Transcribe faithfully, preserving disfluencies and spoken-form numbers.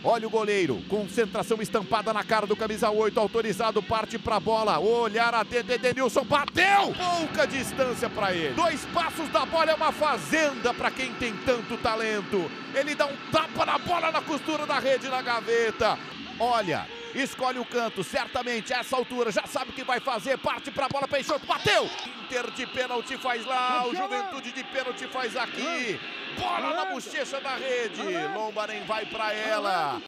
Olha o goleiro, concentração estampada na cara do camisa oito, autorizado, parte pra bola, olhar atento, Edenilson, bateu! Pouca distância pra ele. Dois passos da bola é uma fazenda pra quem tem tanto talento. Ele dá um tapa na bola na costura da rede, na gaveta. Olha, escolhe o canto, certamente a essa altura, já sabe o que vai fazer, parte pra bola, Peixoto, bateu! Inter de pênalti faz lá, o Juventude de pênalti faz aqui. Bola na bochecha da rede, Lomba nem vai pra ela.